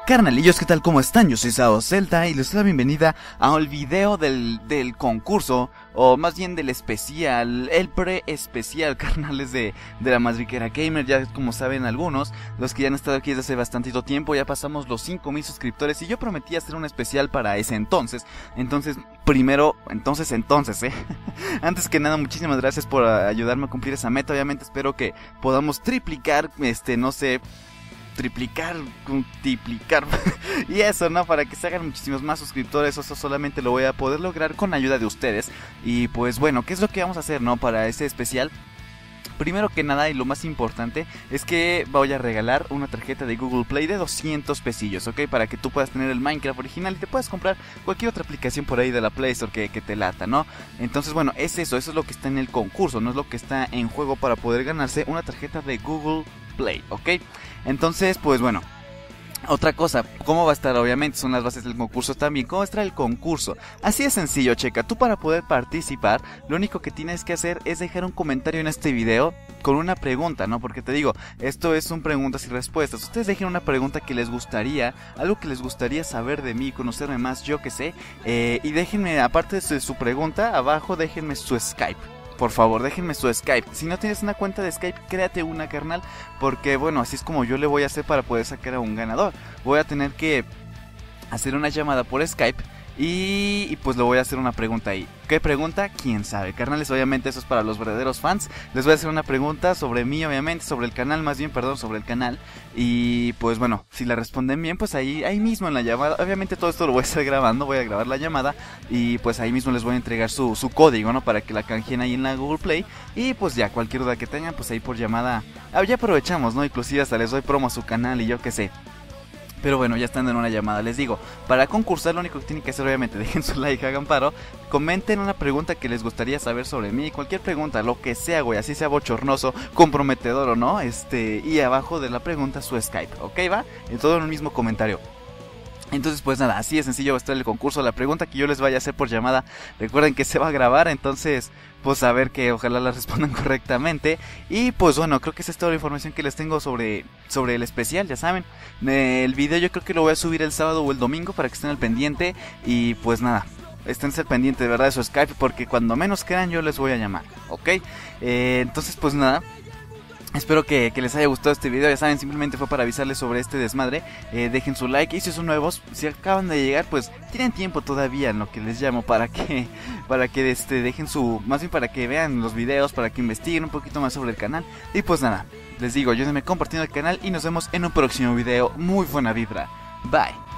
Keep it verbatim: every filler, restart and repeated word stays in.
Carnalillos, ¿qué tal? ¿Cómo están? Yo soy Sao Celta y les doy la bienvenida a el video del, del concurso, o más bien del especial, el pre-especial, carnales, de, de la Madriguera Gamer. Ya como saben algunos, los que ya han estado aquí desde hace bastantito tiempo, ya pasamos los cinco mil suscriptores y yo prometí hacer un especial para ese entonces. Entonces, primero, entonces, entonces, eh. Antes que nada, muchísimas gracias por ayudarme a cumplir esa meta. Obviamente espero que podamos triplicar, este, no sé... triplicar, multiplicar y eso, ¿no? Para que se hagan muchísimos más suscriptores. Eso solamente lo voy a poder lograr con ayuda de ustedes. Y pues bueno, ¿qué es lo que vamos a hacer, no? Para ese especial, primero que nada y lo más importante es que voy a regalar una tarjeta de Google Play de doscientos pesillos, ¿ok? Para que tú puedas tener el Minecraft original y te puedas comprar cualquier otra aplicación por ahí de la Play Store que, que te lata, ¿no? Entonces, bueno, es eso, eso es lo que está en el concurso, no es lo que está en juego para poder ganarse una tarjeta de Google Play, ¿ok? Entonces, pues bueno, otra cosa, ¿cómo va a estar? Obviamente son las bases del concurso también. ¿Cómo estará el concurso? Así de sencillo, checa. Tú, para poder participar, lo único que tienes que hacer es dejar un comentario en este video con una pregunta, ¿no? Porque te digo, esto es un preguntas y respuestas. Ustedes dejen una pregunta que les gustaría, algo que les gustaría saber de mí, conocerme más, yo que sé. eh, Y déjenme, aparte de su, su pregunta, abajo déjenme su Skype. Por favor, déjenme su Skype. Si no tienes una cuenta de Skype, créate una, carnal. Porque bueno, así es como yo le voy a hacer para poder sacar a un ganador. Voy a tener que hacer una llamada por Skype y, y pues le voy a hacer una pregunta ahí. ¿Qué pregunta? ¿Quién sabe? Carnales, obviamente eso es para los verdaderos fans. Les voy a hacer una pregunta sobre mí, obviamente, sobre el canal, más bien, perdón, sobre el canal. Y pues bueno, si la responden bien, pues ahí, ahí mismo en la llamada. Obviamente todo esto lo voy a estar grabando, voy a grabar la llamada. Y pues ahí mismo les voy a entregar su, su código, ¿no? Para que la canjeen ahí en la Google Play. Y pues ya, cualquier duda que tengan, pues ahí por llamada. Ah, ya aprovechamos, ¿no? Inclusive hasta les doy promo a su canal y yo qué sé. Pero bueno, ya están en una llamada, les digo, para concursar lo único que tienen que hacer, obviamente, dejen su like, hagan paro, comenten una pregunta que les gustaría saber sobre mí, cualquier pregunta, lo que sea, güey, así sea bochornoso, comprometedor o no, este, y abajo de la pregunta su Skype, ¿ok, va? En todo en el mismo comentario. Entonces pues nada, así de sencillo va a estar el concurso. La pregunta que yo les vaya a hacer por llamada, recuerden que se va a grabar, entonces pues a ver que ojalá la respondan correctamente. Y pues bueno, creo que esa es toda la información que les tengo sobre, sobre el especial, ya saben. El video yo creo que lo voy a subir el sábado o el domingo para que estén al pendiente. Y pues nada, esténse al pendiente de verdad de su Skype, porque cuando menos crean yo les voy a llamar, ¿ok? Eh, entonces pues nada, espero que, que les haya gustado este video. Ya saben, simplemente fue para avisarles sobre este desmadre. eh, Dejen su like y si son nuevos, si acaban de llegar, pues tienen tiempo todavía en lo que les llamo para que Para que este, dejen su, más bien para que vean los videos, para que investiguen un poquito más sobre el canal. Y pues nada, les digo, ayúdenme compartiendo el canal y nos vemos en un próximo video. Muy buena vibra, bye.